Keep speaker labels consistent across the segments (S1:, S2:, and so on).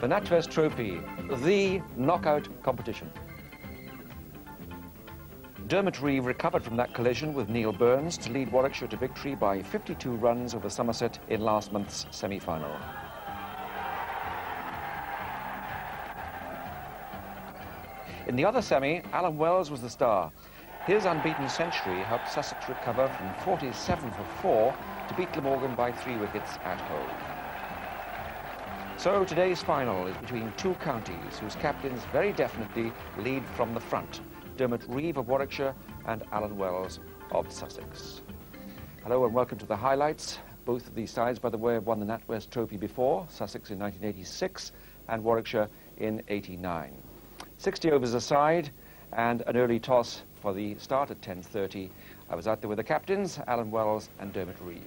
S1: The Natwest Trophy, the knockout competition. Dermot Reeve recovered from that collision with Neil Burns to lead Warwickshire to victory by 52 runs over Somerset in last month's semi-final. In the other semi, Alan Wells was the star. His unbeaten century helped Sussex recover from 47 for 4 to beat Glamorgan by 3 wickets at home. So today's final is between two counties whose captains very definitely lead from the front. Dermot Reeve of Warwickshire and Alan Wells of Sussex. Hello and welcome to the highlights. Both of these sides, by the way, have won the Natwest Trophy before, Sussex in 1986 and Warwickshire in 89. 60 overs aside and an early toss for the start at 10:30. I was out there with the captains, Alan Wells and Dermot Reeve.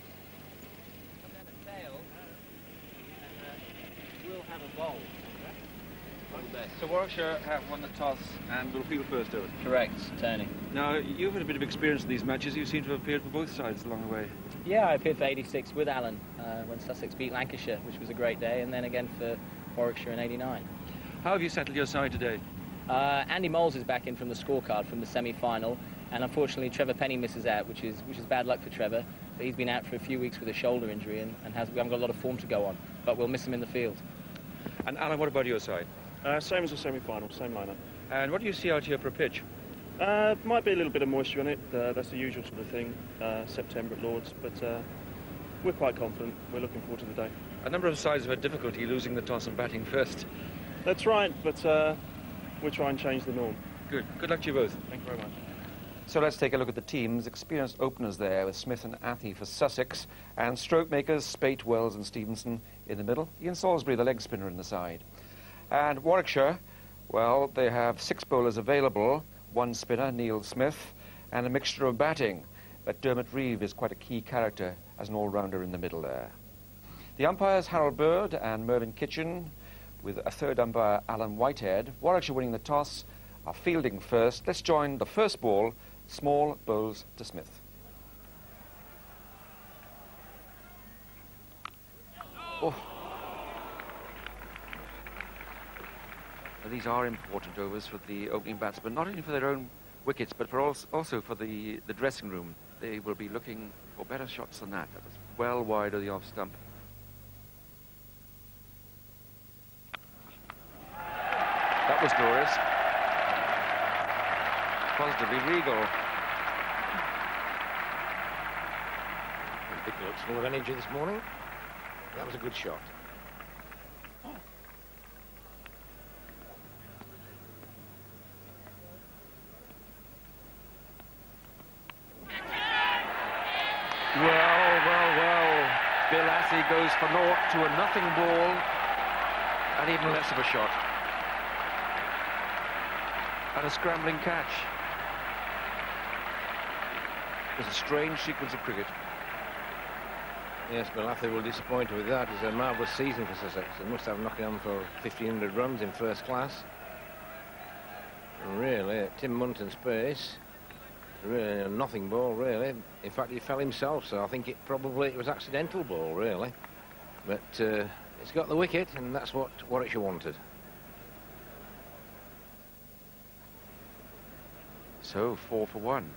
S1: So Warwickshire have won the toss and will field first over.
S2: Correct, Tony.
S1: Now, you've had a bit of experience in these matches. You seem to have appeared for both sides along the way.
S2: Yeah, I appeared for 86 with Alan when Sussex beat Lancashire, which was a great day, and then again for Warwickshire in 89.
S1: How have you settled your side today?
S2: Andy Moles is back in from the scorecard from the semi-final, and unfortunately Trevor Penny misses out, which is bad luck for Trevor. But he's been out for a few weeks with a shoulder injury and we haven't got a lot of form to go on, but we'll miss him in the field.
S1: And Alan, what about your side?
S3: Same as the semi-final, same lineup.
S1: And what do you see out here for a pitch?
S3: Might be a little bit of moisture on it. That's the usual sort of thing, September at Lord's, but we're quite confident. We're looking forward to the day.
S1: A number of sides have had difficulty losing the toss and batting first.
S3: That's right, but we'll try and change the norm.
S1: Good. Good luck to you both.
S3: Thank you very much.
S1: So let's take a look at the teams. Experienced openers there with Smith and Athey for Sussex, and stroke makers Speight, Wells and Stephenson in the middle. Ian Salisbury, the leg spinner, in the side. And Warwickshire, well, they have 6 bowlers available, 1 spinner, Neil Smith, and a mixture of batting. But Dermot Reeve is quite a key character as an all-rounder in the middle there. The umpires, Harold Bird and Mervyn Kitchen, with a third umpire, Alan Whitehead. Warwickshire winning the toss, are fielding first. Let's join the first ball, small bowls to Smith. Oh. These are important overs for the opening batsmen, not only for their own wickets, but for also for the dressing room. They will be looking for better shots than that. That was well wide of the off stump. That was glorious. Positively regal.
S4: Big looks full of energy this morning. That was a good shot.
S1: Well. Bill Athey goes for naught to a nothing ball, and even less of a shot. And a scrambling catch. It was a strange sequence of cricket.
S4: Yes, Bill Athey will disappoint with that. It's a marvellous season for Sussex. They must have knocking on for 1,500 runs in first class. And really, at Tim Munton's pace, really a nothing ball, really. In fact, he fell himself, so I think it was accidental ball, really. But it's got the wicket, and that's what Warwickshire wanted.
S1: So 4 for 1.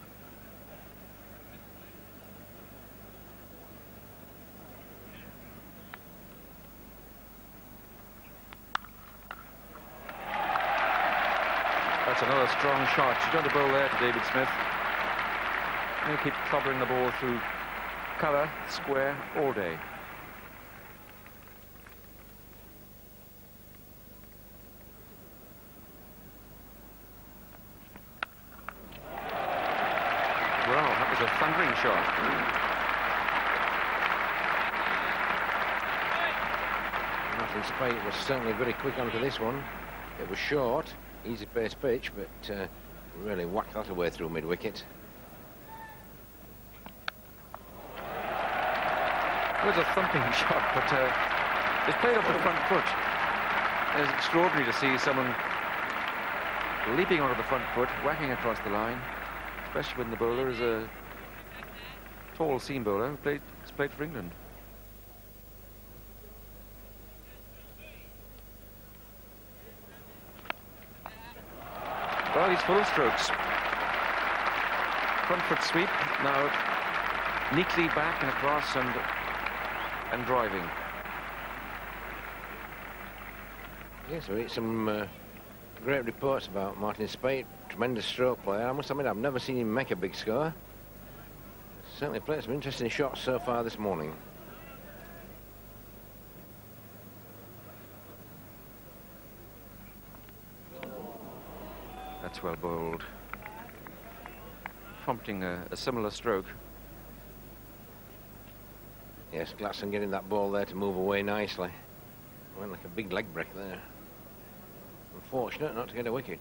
S1: That's another strong shot. She's going to bowl there to David Smith. He'll keep clobbering the ball through cover, square, all day. Well, that was a thundering shot.
S4: Martin Speight was certainly very quick onto this one. It was short, easy pace pitch, but really whacked that away through mid-wicket.
S1: It was a thumping shot, but it's played off the front foot. It's extraordinary to see someone leaping onto the front foot, whacking across the line, especially when the bowler is a tall seam bowler who has played for England. Well, he's full of strokes. Front foot sweep, now neatly back and across and driving.
S4: Yes, we get some great reports about Martin Speight, tremendous stroke player. I must admit, I've never seen him make a big score. Certainly played some interesting shots so far this morning.
S1: That's well bowled. Prompting a similar stroke.
S4: Yes, Gladstone getting that ball there to move away nicely. Went like a big leg break there. Unfortunate not to get a wicket.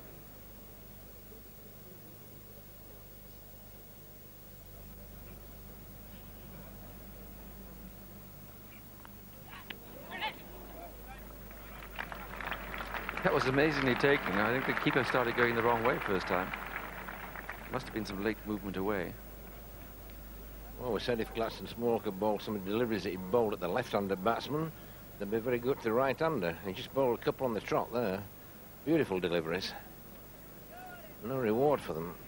S1: That was amazingly taken. I think the keeper started going the wrong way first time. Must have been some late movement away.
S4: Well, we said if Gladstone Small could bowl some of the deliveries that he bowled at the left-handed batsman, they'd be very good to the right-hander. He just bowled a couple on the trot there. Beautiful deliveries. No reward for them.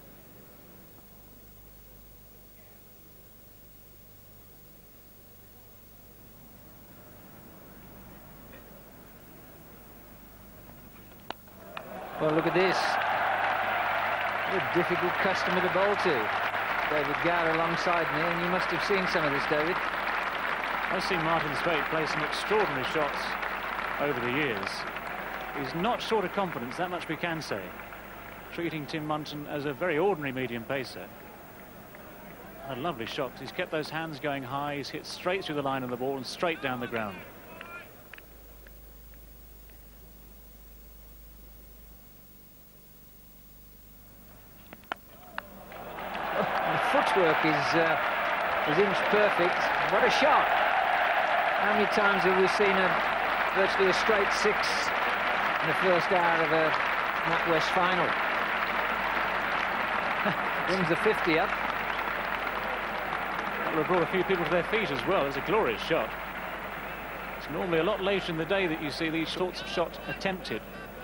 S5: Well, look at this. What a difficult customer to bowl to. David Gower alongside me, and you must have seen some of this, David.
S6: I've seen Martin Speight play some extraordinary shots over the years. He's not short of confidence, that much we can say. Treating Tim Munton as a very ordinary medium pacer. A lovely shot. He's kept those hands going high. He's hit straight through the line of the ball and straight down the ground.
S5: Footwork is inch perfect. What a shot! How many times have we seen virtually a straight six in the first hour of a Natwest final? Brings the 50 up.
S6: That will have brought a few people to their feet as well. It's a glorious shot. It's normally a lot later in the day that you see these sorts of shots attempted.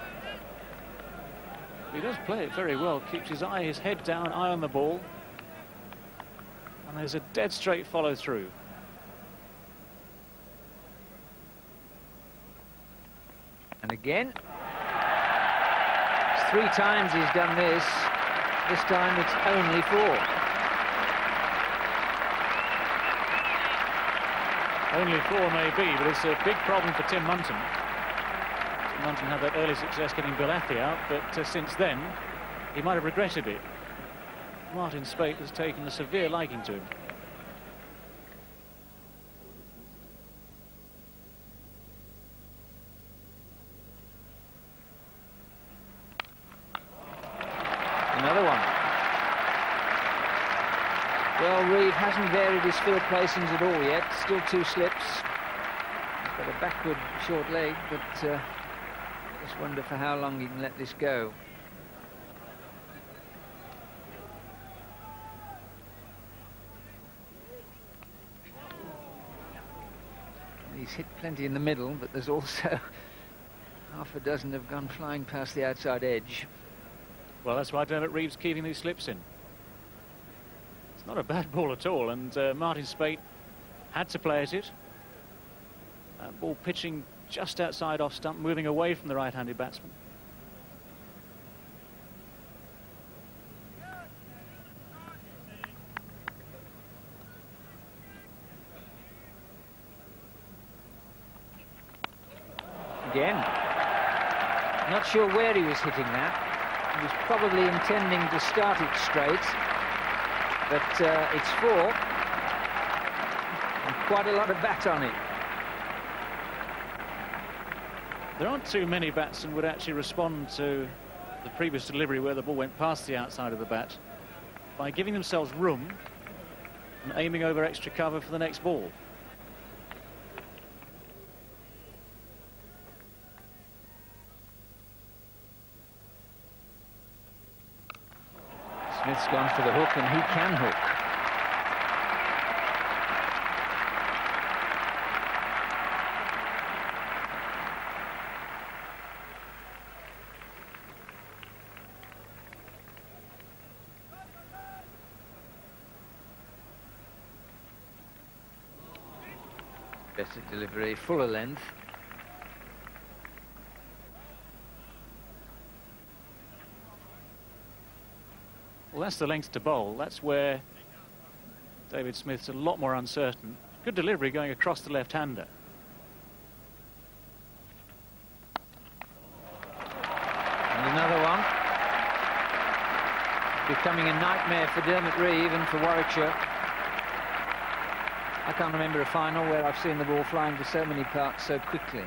S6: He does play it very well. Keeps his head down, eye on the ball. And there's a dead straight follow through.
S5: And again. It's 3 times he's done this. This time it's only 4.
S6: Only 4 may be, but it's a big problem for Tim Munton. Tim Munton had that early success getting Bill Athey out, but since then, he might have regretted it. Martin Speight has taken a severe liking to him.
S5: Another one. Well, Reeve hasn't varied his field placings at all yet. Still 2 slips. He's got a backward short leg, but just wonder for how long he can let this go. He's hit plenty in the middle, but there's also half a dozen have gone flying past the outside edge.
S6: Well, that's why Dermot Reeve's keeping these slips in. It's not a bad ball at all, and Martin Speight had to play at it. Ball pitching just outside off stump, moving away from the right-handed batsman.
S5: Again. Not sure where he was hitting that. He was probably intending to start it straight, but it's 4 and quite a lot of bat on it.
S6: There aren't too many batsmen would actually respond to the previous delivery where the ball went past the outside of the bat by giving themselves room and aiming over extra cover for the next ball.
S5: Smith's gone for the hook, and he can hook. Better delivery, fuller length.
S6: Well, that's the length to bowl. That's where David Smith's a lot more uncertain. Good delivery going across the left-hander.
S5: And another one. Becoming a nightmare for Dermot Reeve and for Warwickshire. I can't remember a final where I've seen the ball flying to so many parts so quickly.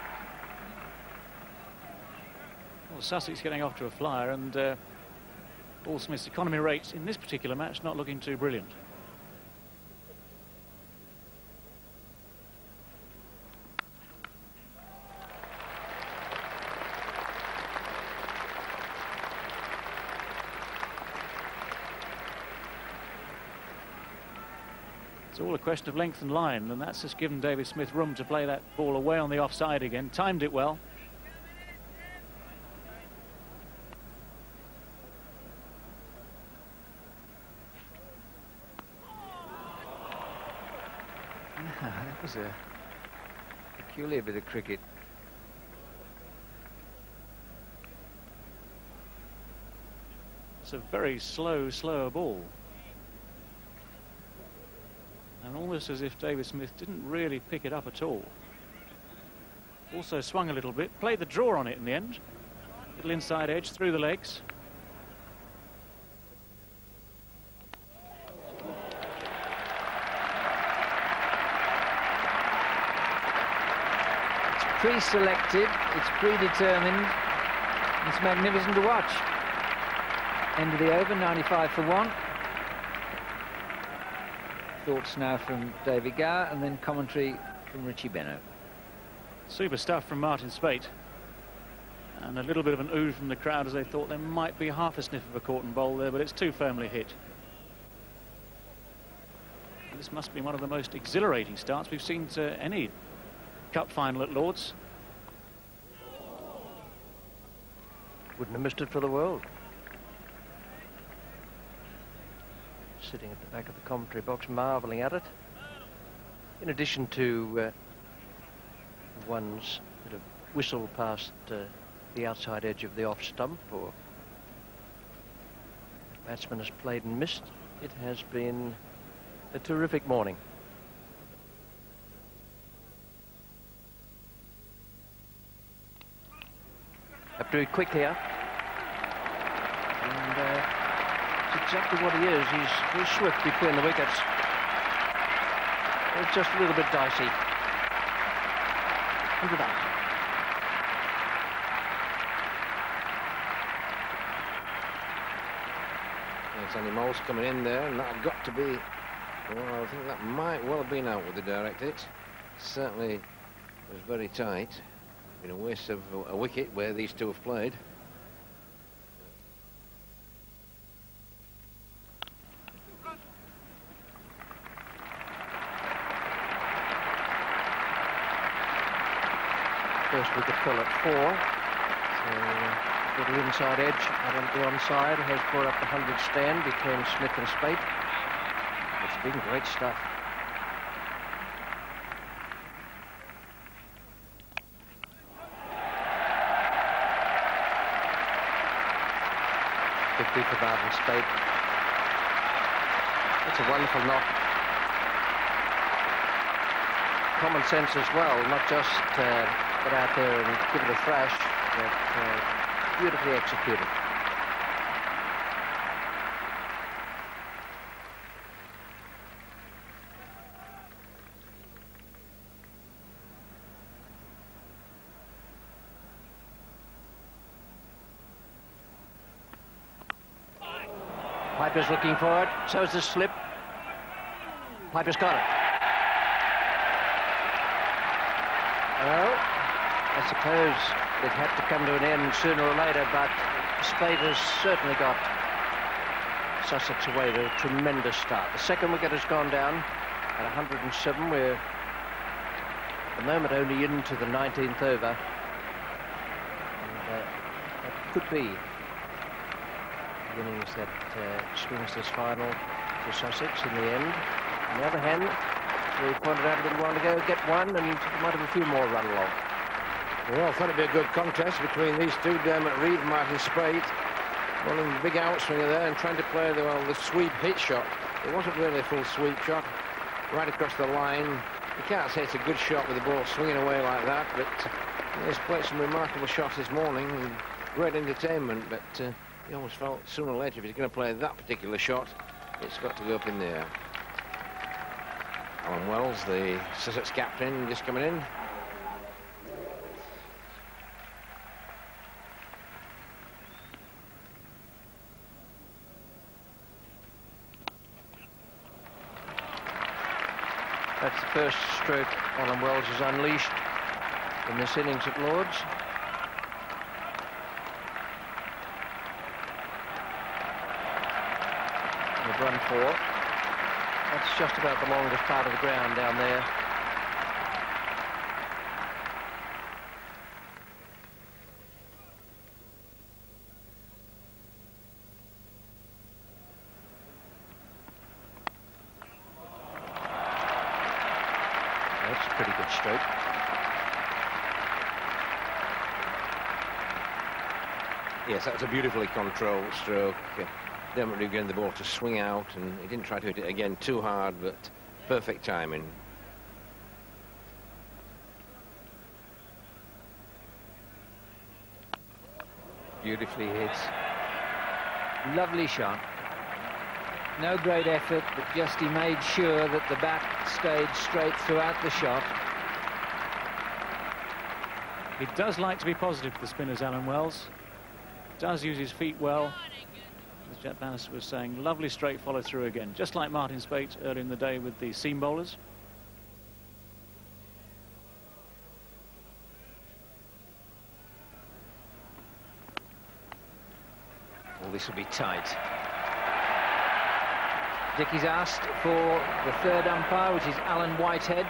S6: Well, Sussex getting off to a flyer, and Paul Smith's economy rates in this particular match not looking too brilliant. It's all a question of length and line, and that's just given David Smith room to play that ball away on the offside again. Timed it well.
S5: That was a peculiar bit of cricket.
S6: It's a very slower ball. And almost as if David Smith didn't really pick it up at all. Also swung a little bit, played the draw on it in the end. Little inside edge through the legs.
S5: It's pre-selected, it's predetermined, it's magnificent to watch. End of the over, 95 for 1. Thoughts now from David Gower, and then commentary from Richie Beno.
S6: Super stuff from Martin Speight. And a little bit of an ooh from the crowd as they thought there might be half a sniff of a caught and bowl there, but it's too firmly hit. This must be one of the most exhilarating starts we've seen to any cup final at Lord's.
S7: Wouldn't have missed it for the world. Sitting at the back of the commentary box, marvelling at it. In addition to ones that have whistled past the outside edge of the off stump, or the batsman has played and missed, it has been a terrific morning. Have to do it quick here. And it's exactly what he is. He's very swift between the wickets. It's just a little bit dicey. And without.
S4: Yes, Andy Mole's coming in there, and that got to be, well, I think that might well have been out with the direct hit. Certainly was very tight. Been a waste of a wicket where these two have played.
S7: First wicket fell at 4. So little inside edge out on the onside has brought up the 100 stand between Smith and Speight. It's been great stuff. Big for Martin Speight. It's a wonderful knock. Common sense as well, not just get out there and give it a thrash, but beautifully executed. Piper's looking for it, so is the slip. Piper's got it. Well, I suppose it had to come to an end sooner or later, but Speight has certainly got Sussex away to a tremendous start. The second wicket has gone down at 107. We're at the moment only into the 19th over. And that could be the innings that swings this final to Sussex in the end. On the other hand, We pointed out a little while ago, get one and you might have a few more run along.
S4: Well, I thought it'd be a good contest between these two, Dermot Reeve and Martin Speight. Bowling big outswinger there and trying to play the sweep hit shot. It wasn't really a full sweep shot, right across the line. You can't say it's a good shot with the ball swinging away like that, but he's played some remarkable shots this morning and great entertainment, but he always felt sooner or later if he's going to play that particular shot, it's got to go up in the air. Alan Wells, the Sussex captain, just coming in.
S7: That's the first stroke Alan Wells has unleashed in this innings at Lord's. We've run 4. That's just about the longest part of the ground down there. That's a pretty good stroke.
S4: Yes, that's a beautifully controlled stroke. Dermot Reeve getting the ball to swing out, and he didn't try to hit it again too hard, but perfect timing.
S5: Beautifully hit. Lovely shot. No great effort, but just he made sure that the bat stayed straight throughout the shot.
S6: He does like to be positive, the spinners, Alan Wells. Does use his feet well. As Jack Bannister was saying, lovely straight follow through again, just like Martin Speight earlier in the day with the seam bowlers.
S5: Well, this will be tight. Dickie's asked for the third umpire, which is Alan Whitehead.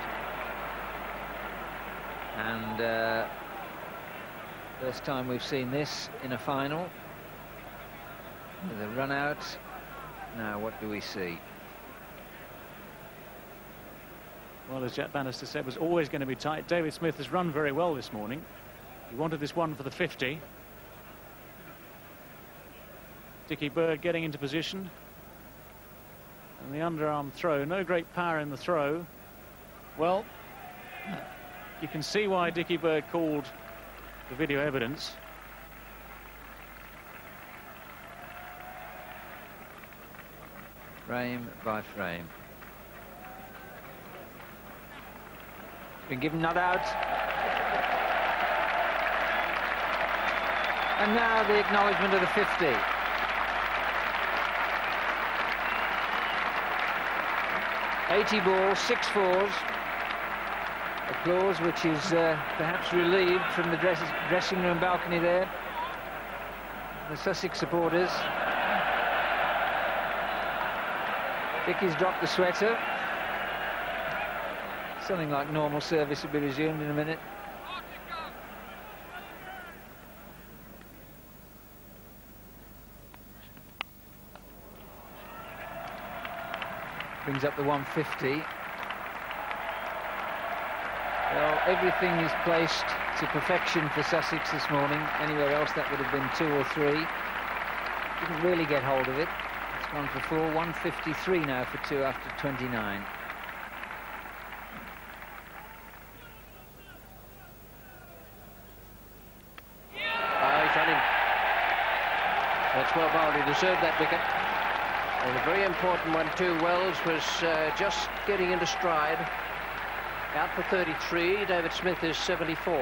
S5: And first time we've seen this in a final. With a run out. Now, what do we see?
S6: Well, as Jack Bannister said, it was always going to be tight. David Smith has run very well this morning. He wanted this one for the 50. Dickie Bird getting into position. And the underarm throw, no great power in the throw. Well, you can see why Dickie Bird called the video evidence.
S5: Frame by frame. Been given not out. And now the acknowledgement of the 50. $80 balls, 6 fours. Applause which is perhaps relieved from the dressing room balcony there. The Sussex supporters. Dickie's dropped the sweater. Something like normal service will be resumed in a minute. Brings up the 150. Well, everything is placed to perfection for Sussex this morning. Anywhere else that would have been 2 or 3. Didn't really get hold of it. It's 1 for 4, 153 now for 2 after 29.
S7: He's running. That's well bowled. He deserved that wicket. And a very important one too. Wells was just getting into stride. Out for 33. David Smith is 74.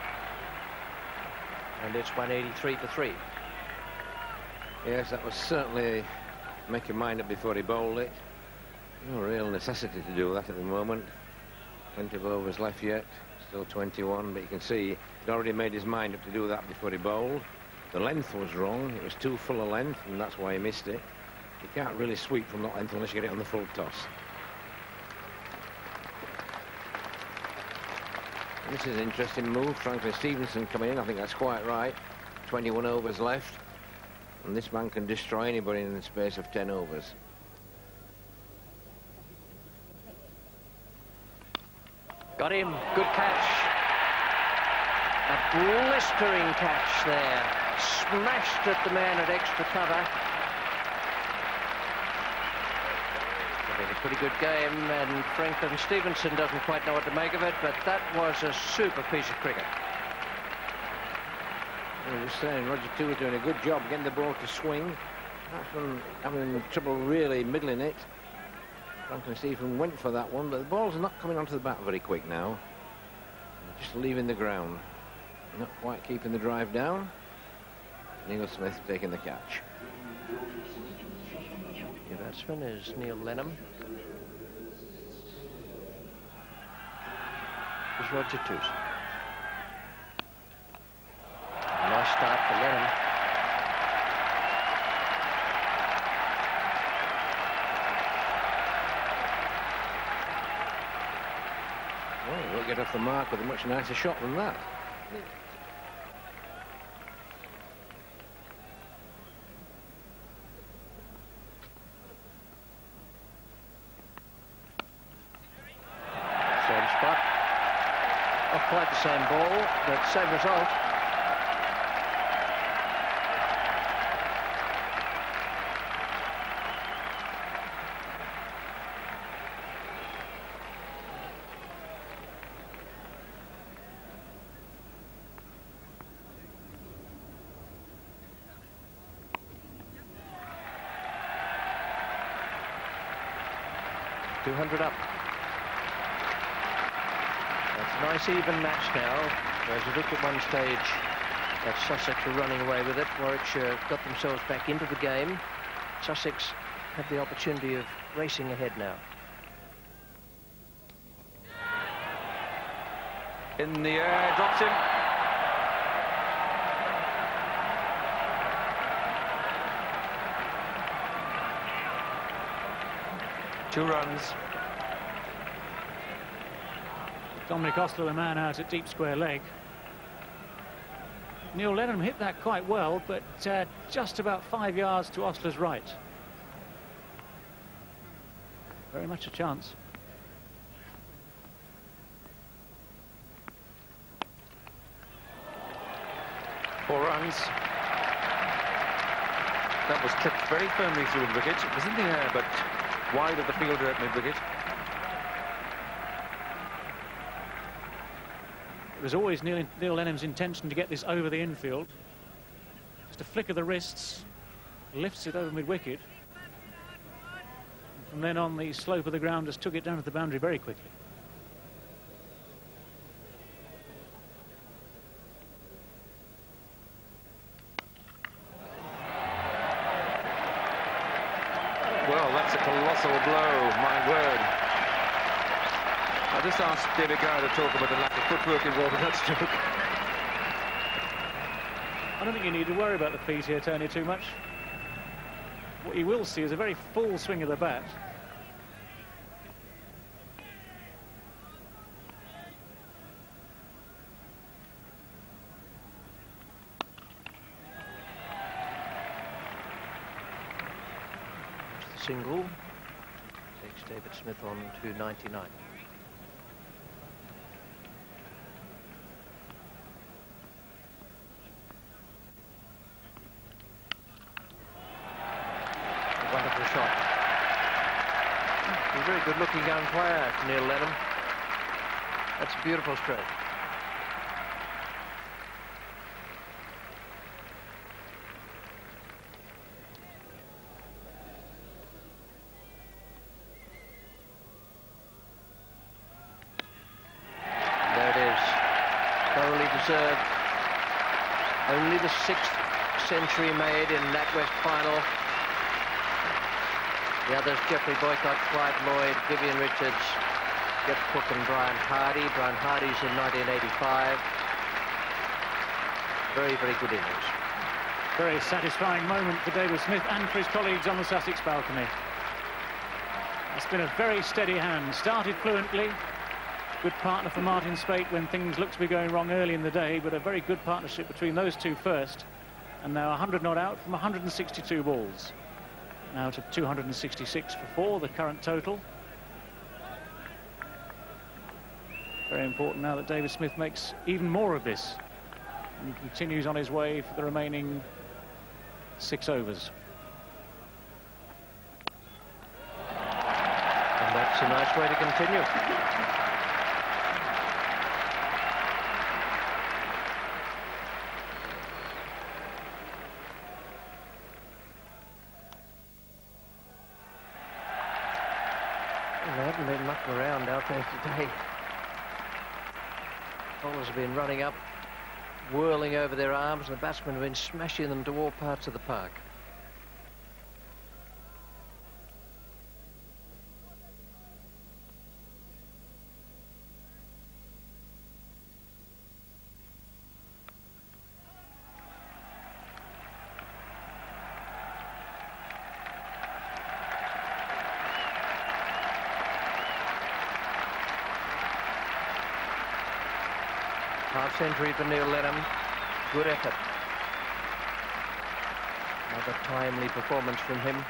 S7: And it's 183 for 3.
S4: Yes, that was certainly make your mind up before he bowled it. No real necessity to do that at the moment. Plenty of overs left yet. Still 21, but you can see he'd already made his mind up to do that before he bowled. The length was wrong. It was too full a length, and that's why he missed it. You can't really sweep from that length unless you get it on the full toss. This is an interesting move. Franklin Stephenson coming in. I think that's quite right. 21 overs left. And this man can destroy anybody in the space of 10 overs.
S7: Got him. Good catch. A blistering catch there. Smashed at the man at extra cover. It's a pretty good game, and Franklin Stephenson doesn't quite know what to make of it, but that was a super piece of cricket.
S4: I was just saying, Roger too was doing a good job getting the ball to swing. That's having trouble really middling it. Franklin Stephenson went for that one, but the ball's not coming onto the bat very quick now. Just leaving the ground. Not quite keeping the drive down. Neil Smith taking the catch.
S7: Your batsman is Neil Lenham. Is Roger Twose. Nice start for Lenham.
S4: Well, we'll get off the mark with a much nicer shot than that.
S7: Same spot. Not quite the same ball, but same result. Up. That's a nice even match now. Whereas it looked at one stage that Sussex were running away with it. Warwickshire got themselves back into the game. Sussex have the opportunity of racing ahead now.
S1: In the air, drops him. Two runs.
S6: Dominic Ostler, the man out at deep square leg. Neil Lenham hit that quite well, but just about 5 yards to Ostler's right. Very much a chance.
S1: Four runs. That was clipped very firmly through the wicket. It was in the air, but wide of the fielder at mid-wicket.
S6: It was always Neil Lenham's intention to get this over the infield. Just a flick of the wrists, lifts it over mid-wicket. From then on, the slope of the ground just took it down to the boundary very quickly.
S1: Well, that's a colossal blow, my word. I just asked David Gower to talk about the lack of footwork involved in that stroke.
S6: I don't think you need to worry about the feet here, Tony, too much. What you will see is a very full swing of the bat.
S7: Single takes David Smith on to 99. Wonderful shot. He's a very good-looking young player, Neil Lenham. That's a beautiful stroke. Deserved. Only the 6th century made in Natwest final. The others, Geoffrey Boycott, Clyde Lloyd, Vivian Richards, Jeff Cook and Brian Hardy. Brian Hardy's in 1985. Very, very good innings.
S6: Very satisfying moment for David Smith and for his colleagues on the Sussex balcony. It's been a very steady hand. Started fluently. Good partner for Martin Speight when things looked to be going wrong early in the day, but a very good partnership between those two first. And now 100 not out from 162 balls. Now to 266 for 4, the current total. Very important now that David Smith makes even more of this and continues on his way for the remaining 6 overs.
S7: And that's a nice way to continue. They haven't been mucking around out there today. Bowlers have been running up, whirling over their arms, and the batsmen have been smashing them to all parts of the park. Half-century for Neil Lenham. Good effort. Another timely performance from him.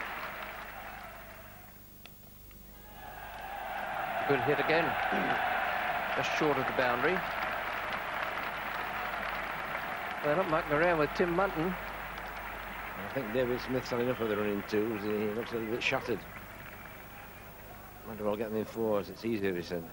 S7: Good hit again. Just short of the boundary. They're not mucking around with Tim Munton.
S4: I think David Smith's had enough of the running twos. He looks a little bit shattered. Might as well get them in fours. It's easier, he said.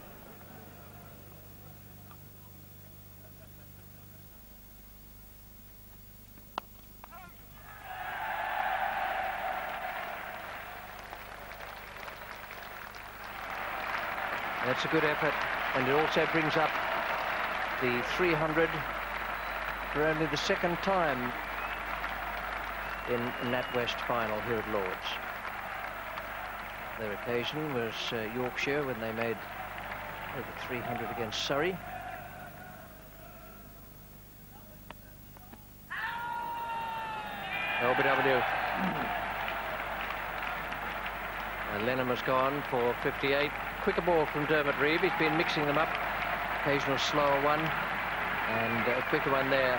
S7: That's a good effort, and it also brings up the 300 for only the second time in Natwest final here at Lord's. Their occasion was Yorkshire when they made over 300 against Surrey. LBW. And Lenham has gone for 58. Quicker ball from Dermot Reeve. He's been mixing them up. Occasional slower one, and a quicker one there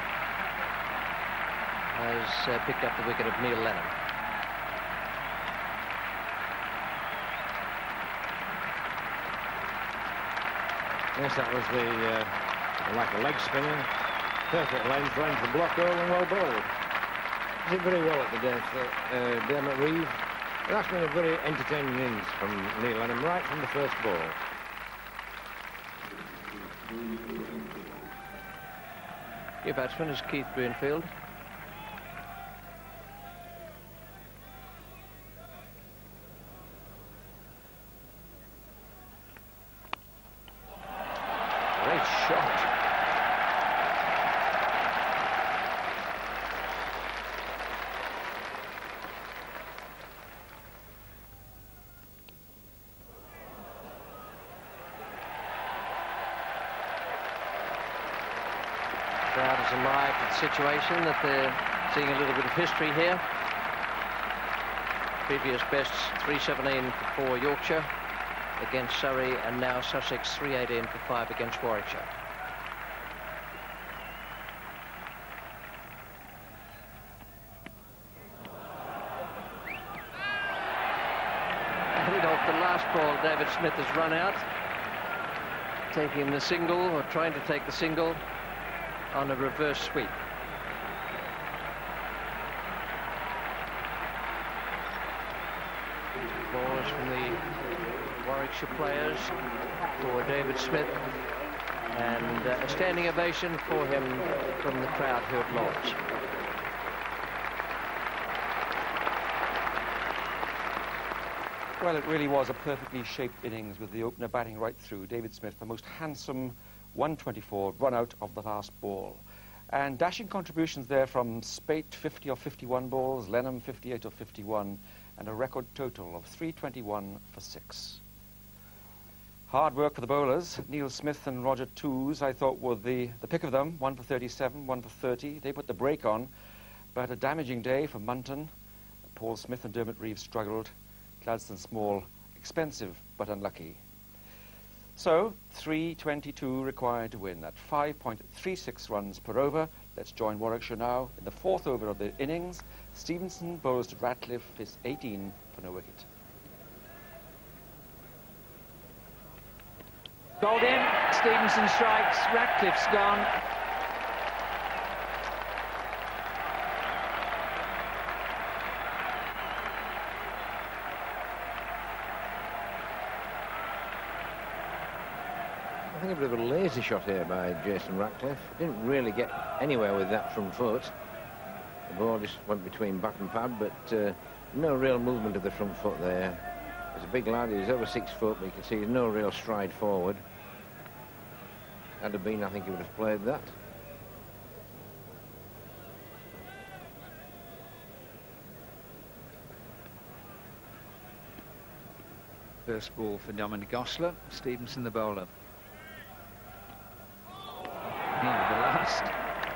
S7: has picked up the wicket of Neil Lenham.
S4: Yes, that was like a leg spinner. Perfect length, ran for block goal and well bowled. Did very well at the death, Dermot Reeve. That's been a very entertaining innings from Neil Lenham right from the first ball.
S7: Your batsman is Keith Greenfield. Great shot. Crowd is alive to the situation, that they're seeing a little bit of history here. Previous bests 317 for Yorkshire against Surrey, and now Sussex 318 for 5 against Warwickshire. And off the last ball, David Smith has run out, taking the single, or trying to take the single, on a reverse sweep. Balls from the Warwickshire players for David Smith, and a standing ovation for him from the crowd here at Lord's.
S1: Well, it really was a perfectly shaped innings with the opener batting right through. David Smith, the most handsome 124 run out of the last ball. And dashing contributions there from Speight, 50 or 51 balls, Lenham 58 or 51, and a record total of 321 for 6. Hard work for the bowlers. Neil Smith and Roger Twose, I thought, were the pick of them. 1 for 37, 1 for 30. They put the brake on, but a damaging day for Munton. Paul Smith and Dermot Reeve struggled. Gladstone Small, expensive but unlucky. So, 322 required to win. That 5.36 runs per over. Let's join Warwickshire now in the 4th over of the innings. Stephenson bowls to Ratcliffe, his 18 for no wicket.
S5: Bowled in, Stephenson strikes. Ratcliffe's gone.
S4: I think a bit of a lazy shot here by Jason Ratcliffe. Didn't really get anywhere with that front foot. The ball just went between bat and pad, but no real movement of the front foot there. He's a big lad, he's over 6 foot, but you can see there's no real stride forward. Had it been, I think he would have played that.
S8: First ball for Dominic Osler, Stephenson the bowler. The last.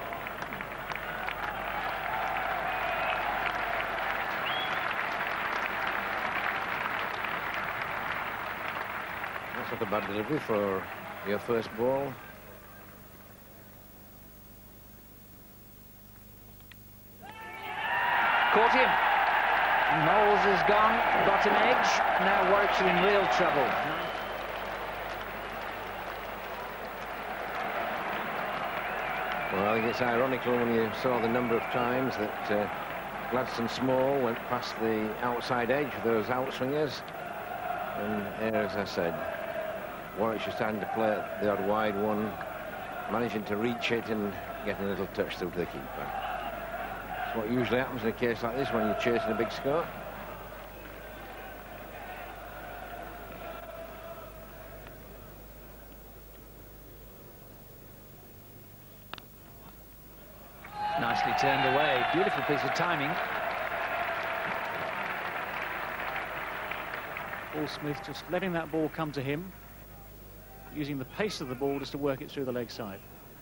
S4: That's not a bad delivery for your first ball.
S5: Caught him. Knowles has gone, bottom edge. Now Warwickshire in real trouble.
S4: Well, I think it's ironical when you saw the number of times that Gladstone Small went past the outside edge with those outswingers. And here, as I said, Warwickshire's starting to play the odd wide one, managing to reach it and getting a little touch through to the keeper. That's what usually happens in a case like this when you're chasing a big score.
S5: Nicely turned away. Beautiful piece of timing.
S6: Paul Smith just letting that ball come to him, using the pace of the ball just to work it through the leg side.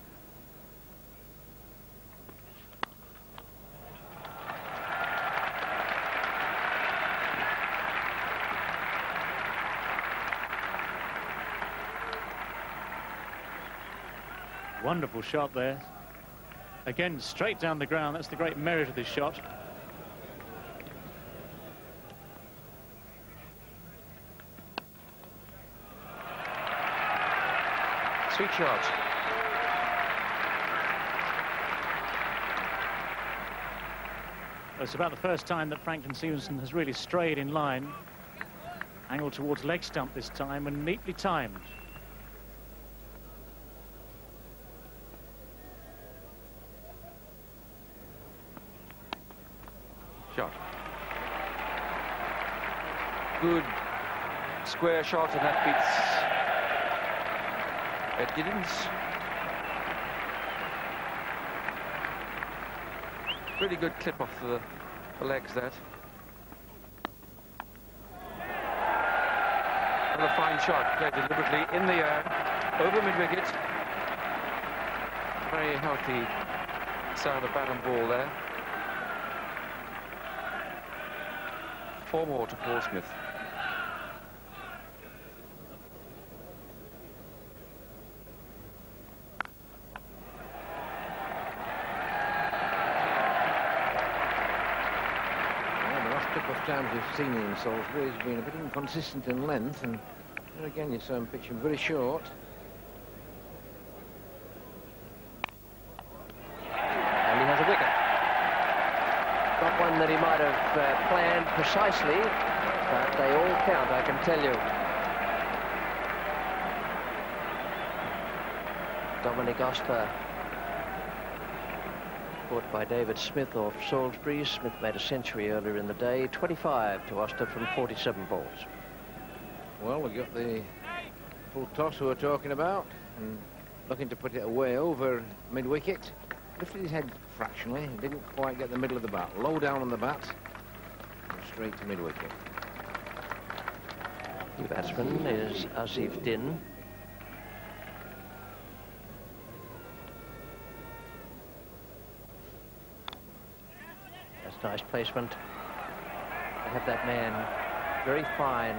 S6: Wonderful shot there. Again, straight down the ground. That's the great merit of this shot.
S1: Sweet shot.
S6: Well, it's about the first time that Franklin Stephenson has really strayed in line. Angled towards leg stump this time and neatly timed.
S1: Shot. Good square shot, and that beats Ed Giddens. Really good clip off the legs, that. Another fine shot, played deliberately in the air, over mid-wicket. Very healthy sound of bat and ball there. 4 more to Paul Smith.
S4: Well, the last couple of times we've seen him in Salisbury, he's been a bit inconsistent in length, and there again you saw him pitching very short.
S7: And he has a wicket. Not one that he might have planned precisely, but they all count, I can tell you. Dominic Osler, caught by David Smith off Salisbury. Smith made a century earlier in the day. 25 to Osler from 47 balls.
S4: Well, we got the full toss we were talking about, and looking to put it away over mid-wicket. Lifted his head fractionally, didn't quite get the middle of the bat. Low down on the bat, and straight to mid-wicket.
S7: The batsman is Asif Din. That's nice placement. They have that man very fine.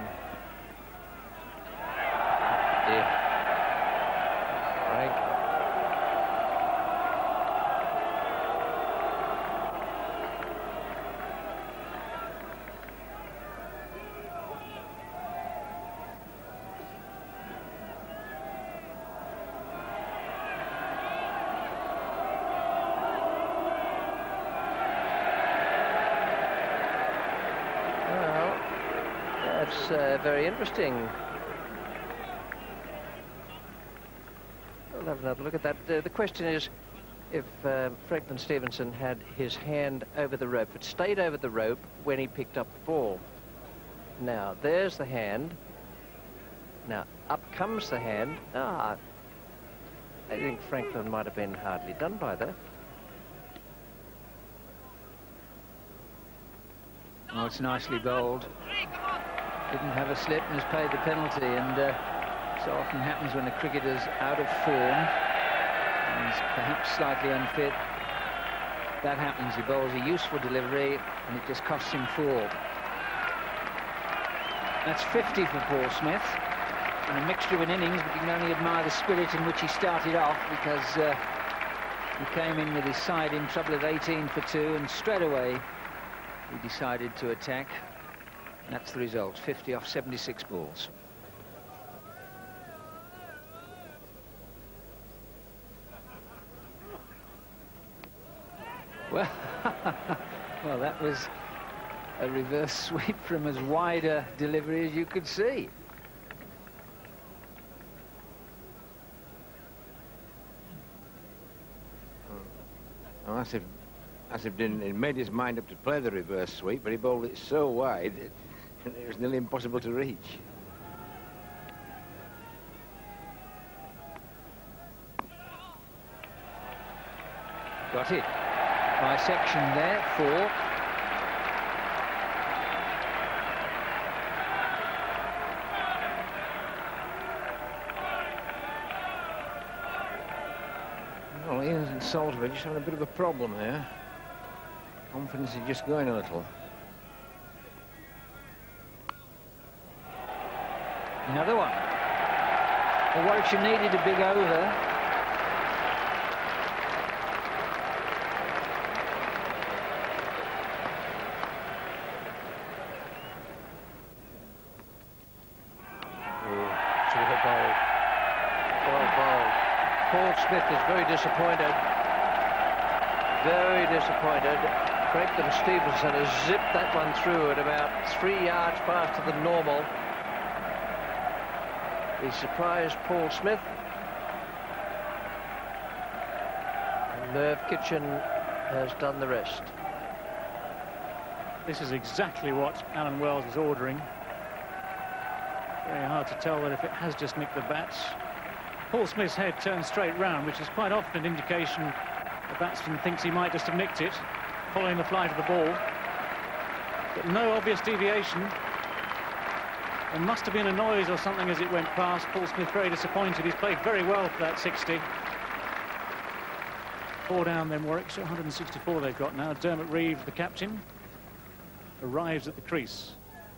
S7: Right. That's very interesting. We'll have another look at that. The question is, if Franklin Stephenson had his hand over the rope, it stayed over the rope when he picked up the ball. Now, there's the hand. Now, up comes the hand. I think Franklin might have been hardly done by that.
S5: Oh, it's nicely bowled. Didn't have a slip and has paid the penalty, and so often happens when a cricketer's out of form and is perhaps slightly unfit. That happens. He bowls a useful delivery and it just costs him 4. That's 50 for Paul Smith. In a mixture of an innings, but you can only admire the spirit in which he started off, because he came in with his side in trouble at 18 for 2, and straight away he decided to attack. That's the result, 50 off 76 balls. Well, well, that was a reverse sweep from as wide a delivery as you could see.
S4: Well, Athey didn't. He made his mind up to play the reverse sweep, but he bowled it so wide it was nearly impossible to reach.
S5: Got it. Bisection there, 4.
S4: Well, Ian and Salisbury just having a bit of a problem here. Confidence is just going a little.
S5: Another one. Well, Warwickshire needed a big over.
S7: Paul Smith is very disappointed. Very disappointed. Franklin Stephenson has zipped that one through at about 3 yards faster than normal. He surprised Paul Smith. And Merv Kitchen has done the rest.
S6: This is exactly what Alan Wells was ordering. Very hard to tell that if it has just nicked the bats. Paul Smith's head turns straight round, which is quite often an indication the batsman thinks he might just have nicked it, following the flight of the ball. But no obvious deviation. There must have been a noise or something as it went past. Paul Smith very disappointed. He's played very well for that 60. 4 down then Warwickshire, 164 they've got now. Dermot Reeve, the captain, arrives at the crease.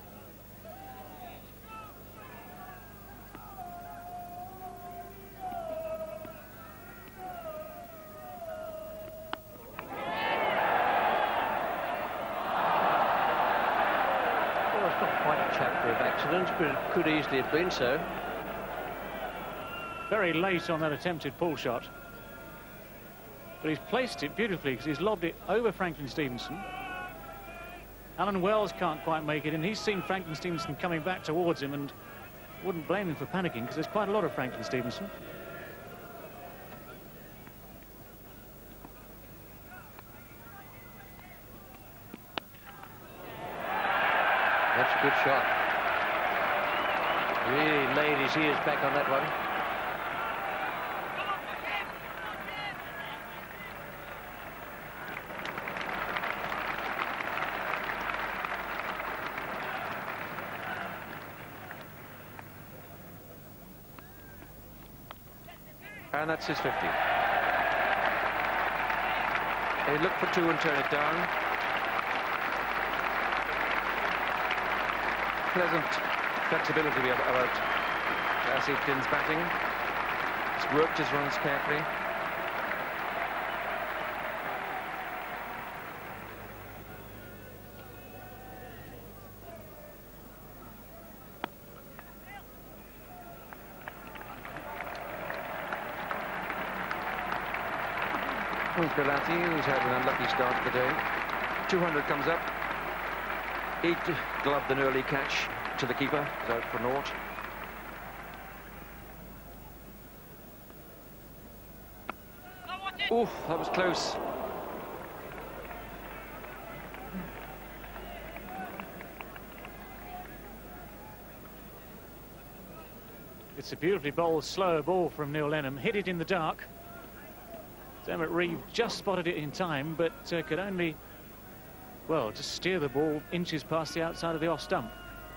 S7: But it could easily have been so.
S6: Very late on that attempted pull shot. But he's placed it beautifully because he's lobbed it over Franklin Stephenson. Alan Wells can't quite make it, and he's seen Franklin Stephenson coming back towards him, and wouldn't blame him for panicking because there's quite a lot of Franklin Stephenson.
S7: That's a good shot. Really laid his ears back on that one.
S1: And that's his 50. He looked for 2 and turn it down. Pleasant flexibility about Athey's batting. He's worked his runs carefully. Athey, who's had an unlucky start to the day. 200 comes up. 8 gloved an early catch. to the keeper, is out for naught. Ooh, that was close.
S6: It's a beautifully bowled, slower ball from Neil Lenham. Hit it in the dark. Dermot Reeve just spotted it in time, but could only, well, just steer the ball inches past the outside of the off stump.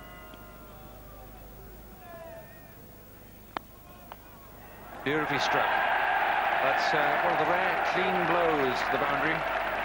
S1: Beautifully struck. That's one of the rare clean blows to the boundary.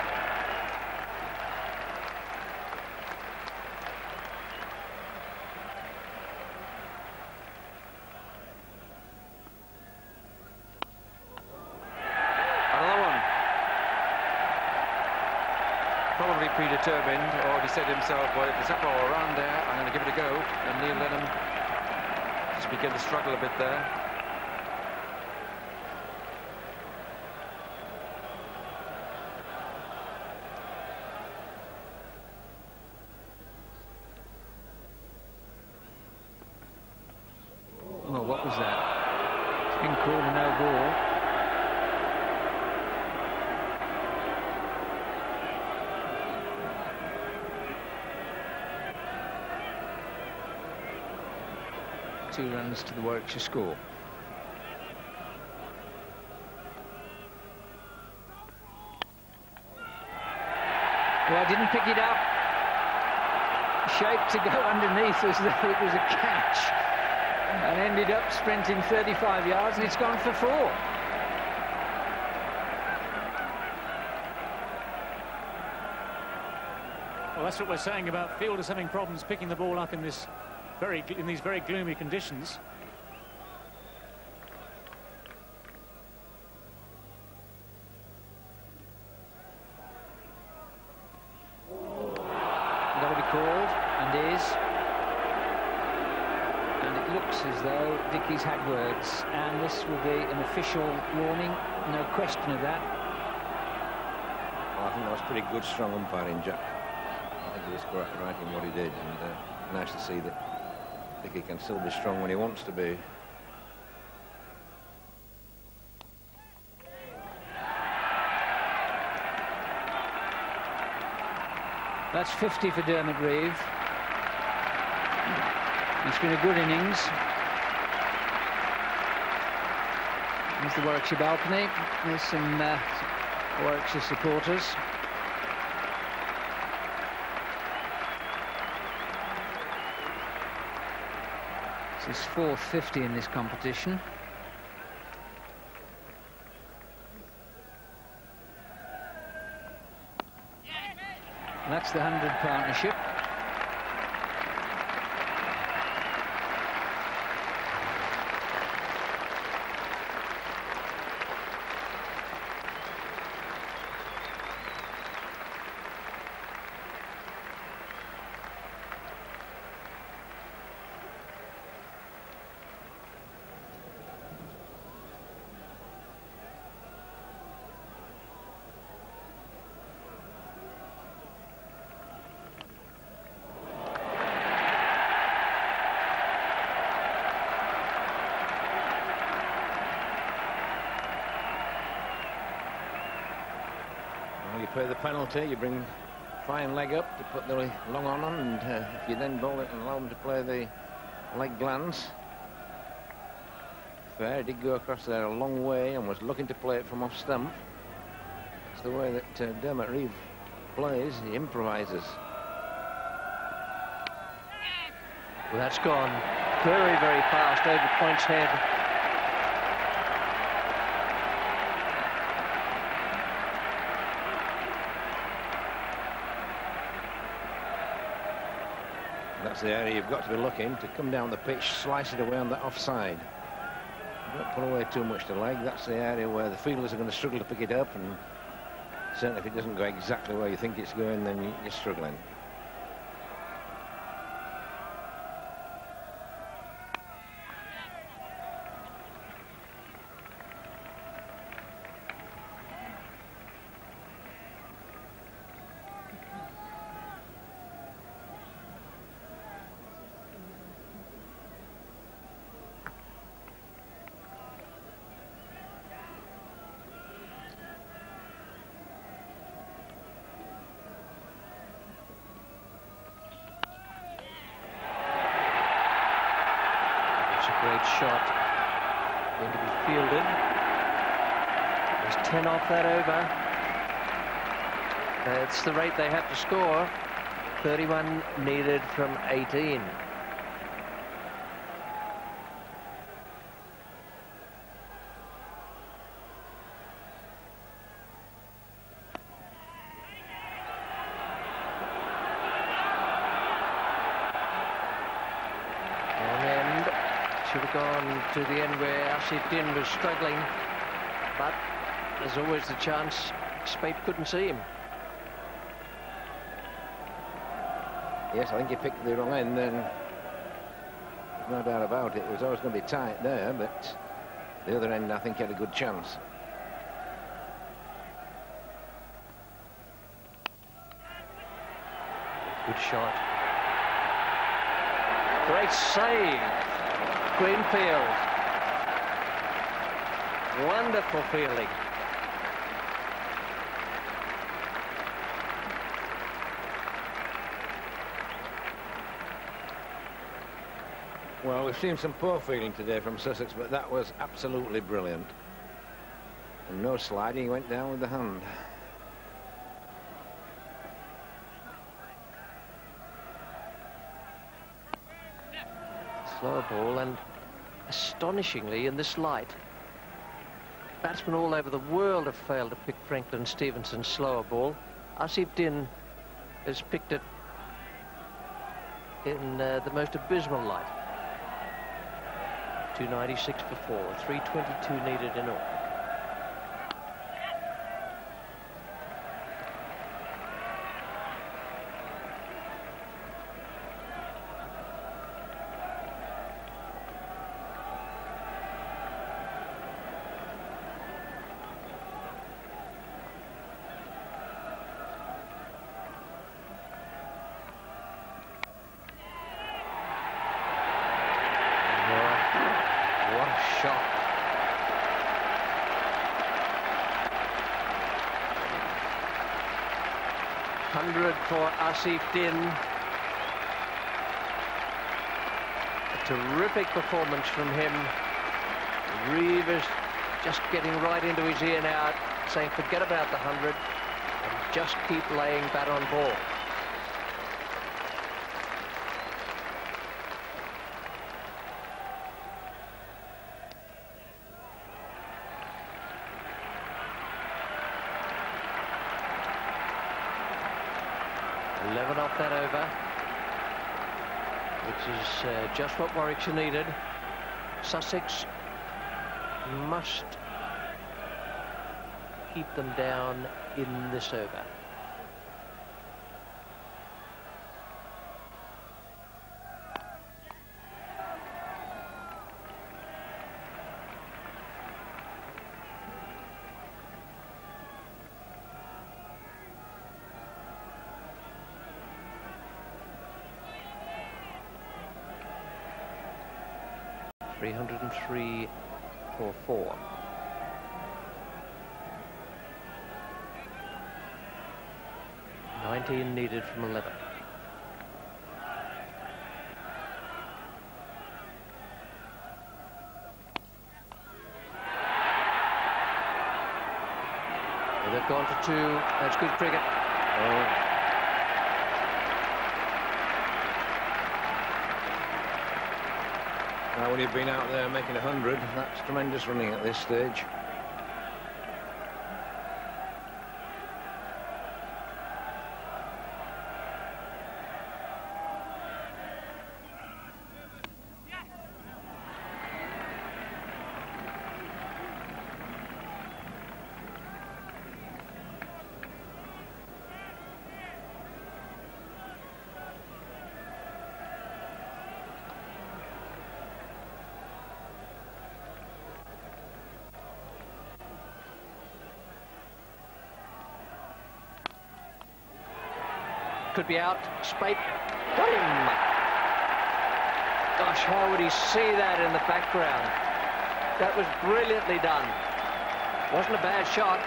S1: Probably predetermined, or he said to himself, well, if there's that ball around there, I'm going to give it a go. And Neil Lenham just began to struggle a bit there.
S5: Well, what was that? It's been called a no ball. Two runs to the Warwickshire score. Well, I didn't pick it up. Shaped to go underneath as though it was a catch, and ended up sprinting 35 yards, and it's gone for 4.
S6: Well, that's what we're saying about fielders having problems picking the ball up in these very gloomy conditions.
S5: Got to be called, and is. And it looks as though Dickey's had words, and this will be an official warning, no question of that.
S4: Well, I think that was pretty good, strong umpiring, Jack. I think he was correct right in what he did, and nice to see that Dickey can still be strong when he wants to be.
S5: That's 50 for Dermot Reeve. It's been a good innings. There's the Warwickshire balcony. There's some Warwickshire supporters. This is 4th 50 in this competition. And that's the 100 partnership.
S4: You pay the penalty, you bring fine leg up to put the long on, and if you then bowl it and allow them to play the leg glance, fair. He did go across there a long way and was looking to play it from off stump. It's the way that Dermot Reeve plays. He improvises.
S7: Well, that's gone very, very fast over point's head.
S4: That's the area you've got to be looking to come down the pitch, slice it away on the offside. Don't pull away too much to leg. That's the area where the fielders are going to struggle to pick it up, and certainly if it doesn't go exactly where you think it's going, then you're struggling.
S7: Great shot. Going to be fielded. There's 10 off that over. That's the rate they have to score. 31 needed from 18. Should have gone to the end where Athey was struggling, but there's always the chance Speight couldn't see him.
S4: Yes, I think he picked the wrong end then. There's no doubt about it. It was always going to be tight there, but the other end I think had a good chance.
S7: Good shot. Great save. Greenfield. Wonderful fielding.
S4: Well, we've seen some poor fielding today from Sussex, but that was absolutely brilliant. And no sliding, he went down with the hand.
S7: Slower ball, and astonishingly in this light, batsmen all over the world have failed to pick Franklin Stephenson's slower ball. Athey has picked it in the most abysmal light. 296 for 4, 322 needed in all.
S9: shot.
S7: $100 for Athey. A terrific performance from him. Reeve is just getting right into his ear now, saying forget about the 100 and just keep laying bat on ball. Off that over, which is just what Warwickshire needed. Sussex must keep them down in this over. $303 for 4. $19 needed from 11. They've gone for 2. That's good cricket. Oh.
S4: Now, when you've been out there making 100, that's tremendous running at this stage.
S7: Could be out. Speight. Got him. Gosh, how would he see that in the background? That was brilliantly done. Wasn't a bad shot.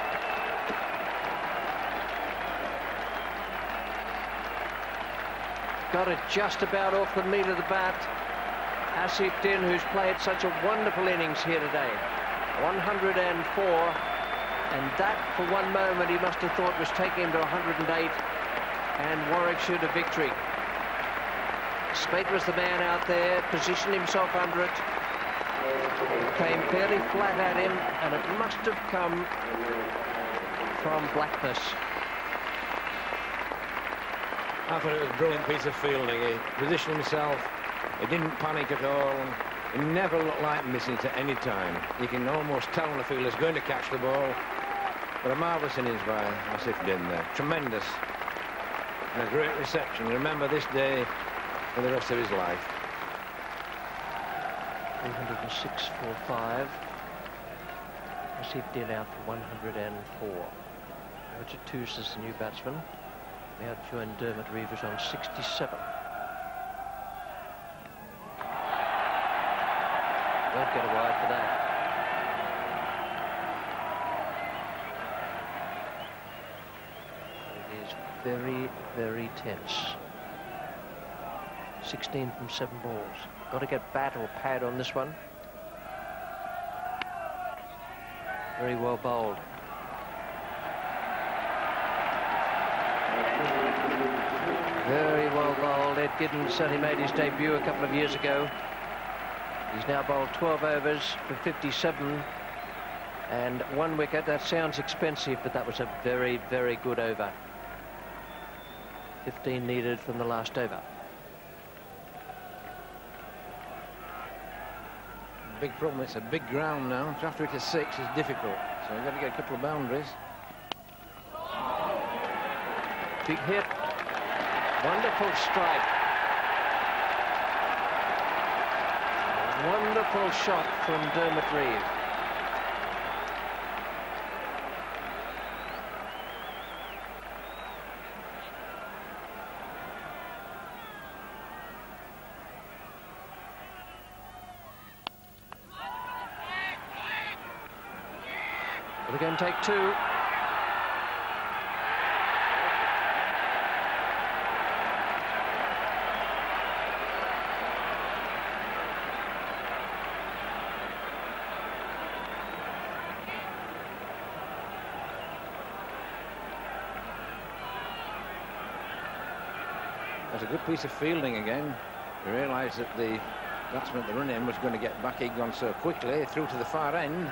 S7: Got it just about off the meat of the bat. Athey, who's played such a wonderful innings here today. 104, and that for one moment he must have thought was taking him to 108, and Warwickshire to victory. Speight was the man out there, positioned himself under it, came fairly flat at him, and it must have come from blackness.
S4: I thought it was a brilliant piece of fielding. He positioned himself, he didn't panic at all, and he never looked like missing it at any time. You can almost tell when the fielder's going to catch the ball. But a marvellous innings by Athey there. Tremendous. And a great reception. Remember this day for the rest of his life.
S7: 306.45. Athey out for 104. Roger Twose is the new batsman. We have joined Dermot Reeve on 67. Won't get a wide for that. It is very, very tense. 16 from 7 balls. Got to get bat or pad on this one. Very well bowled. Very well bowled. Ed Giddens certainly made his debut a couple of years ago. He's now bowled 12 overs for 57 and 1 wicket. That sounds expensive, but that was a very, very good over. 15 needed from the last over.
S4: Big problem, it's a big ground now. To after it is 6 is difficult, so we've got to get a couple of boundaries.
S7: Big hit. Wonderful strike. Wonderful shot from Dermot Reeve. We're going to take 2.
S4: That's a good piece of fielding again. You realise that the batsman at the run in was going to get back. He'd gone so quickly through to the far end.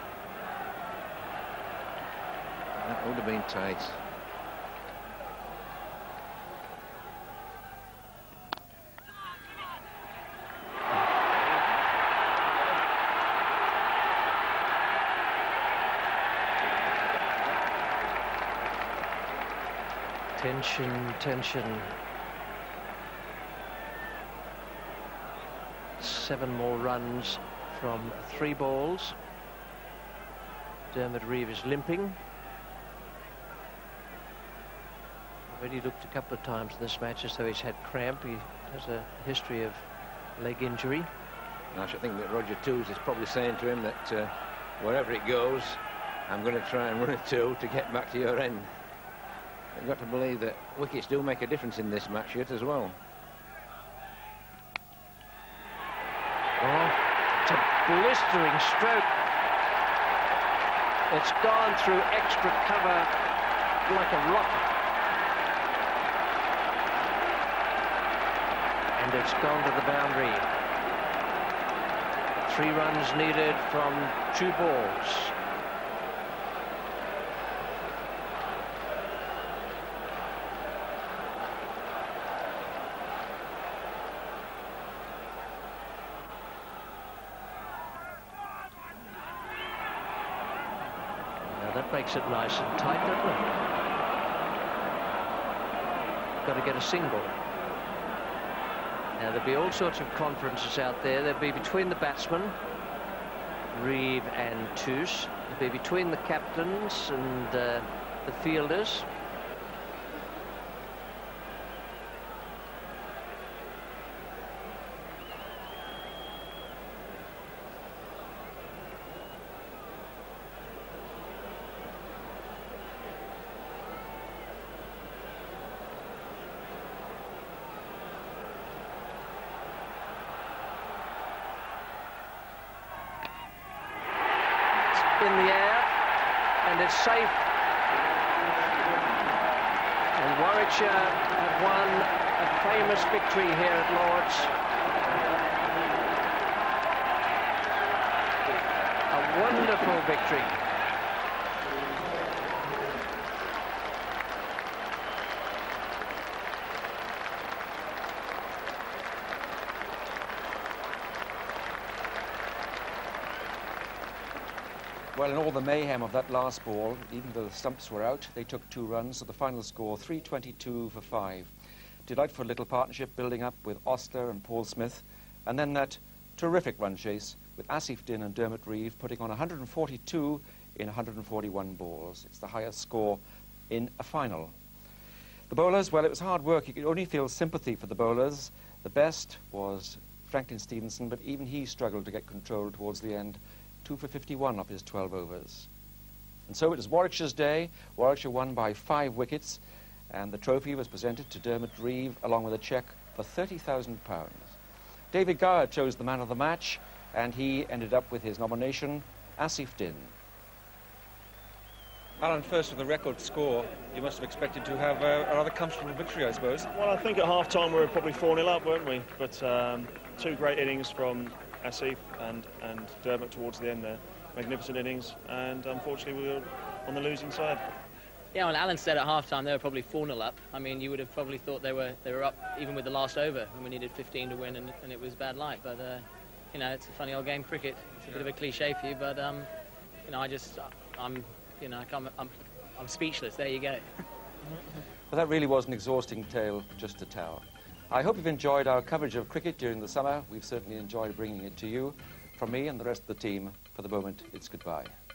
S4: That would have been tight.
S7: Tension, tension. 7 more runs from 3 balls. Dermot Reeve is limping. Already looked a couple of times in this match as though he's had cramp. He has a history of leg injury.
S4: And I should think that Roger Twose is probably saying to him that wherever it goes, I'm going to try and run it to get back to your end. You've got to believe that wickets do make a difference in this match yet as well.
S7: Oh, it's a blistering stroke. It's gone through extra cover like a rocket. And it's gone to the boundary. 3 runs needed from 2 balls. Now that makes it nice and tight, doesn't it? Got to get a single. Now, there'll be all sorts of conferences out there. There'll be between the batsmen, Reeve and Twose. There'll be between the captains and the fielders. in the air, and it's safe. And Warwickshire have won a famous victory here at Lord's. A wonderful victory.
S1: Well, in all the mayhem of that last ball, even though the stumps were out, they took 2 runs, so the final score 322 for 5. Delightful little partnership building up with Ostler and Paul Smith, and then that terrific run chase with Athey and Dermot Reeve putting on 142 in 141 balls. It's the highest score in a final. The bowlers, well, it was hard work. You could only feel sympathy for the bowlers. The best was Franklin Stephenson, but even he struggled to get control towards the end. 2 for 51 off his 12 overs. And so it is Warwickshire's day. Warwickshire won by 5 wickets, and the trophy was presented to Dermot Reeve along with a cheque for £30,000. David Gower chose the man of the match, and he ended up with his nomination, Athey. Alan, first with a record score, you must have expected to have a rather comfortable victory, I suppose.
S3: Well, I think at half-time we were probably 4-0 up, weren't we? But 2 great innings from Athey and Dermot towards the end there. Magnificent innings, and unfortunately we were on the losing side.
S2: Yeah, well, Alan said at half-time they were probably 4-0 up. I mean, you would have probably thought they were up even with the last over when we needed 15 to win, and it was bad light. But you know, it's a funny old game, cricket. It's a bit of a cliche for you, but you know, I'm speechless. There you go.
S1: Well, that really was an exhausting tale just to tell. I hope you've enjoyed our coverage of cricket during the summer. We've certainly enjoyed bringing it to you. From me and the rest of the team, for the moment, it's goodbye.